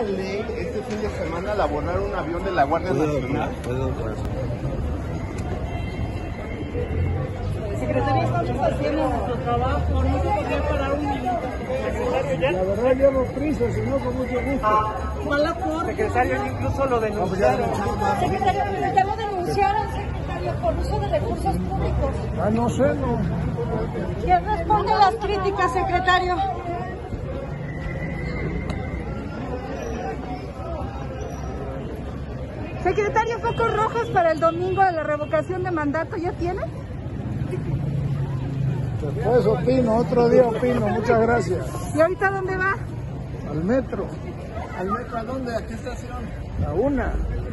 ley este fin de semana al abonar un avión de la Guardia Nacional. Secretaría, estamos haciendo nuestro trabajo, no se podría parar un minuto. La verdad llevo prisa, si no con mucho gusto. Mala forma. Secretario, incluso lo denunciaron. Secretario, pero ya lo denunciaron, secretario, por uso de recursos públicos. Ah, no sé, no. ¿Quién responde a las críticas, secretario? Secretario, focos rojos para el domingo de la revocación de mandato, ¿ya tiene? Después opino, otro día opino, muchas gracias. ¿Y ahorita dónde va? Al metro, ¿Al metro a dónde? ¿A qué estación? a una.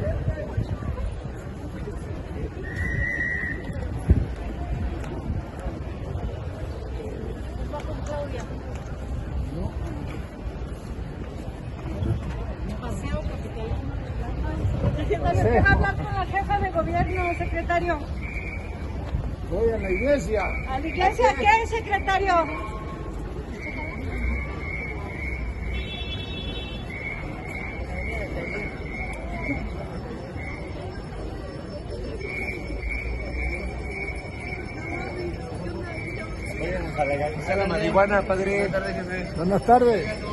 Secretario, ¿qué va a hablar con la jefa de gobierno, secretario? Voy a la iglesia. ¿A la iglesia qué, secretario? Vayan a legalizar la marihuana, padre. Buenas tardes.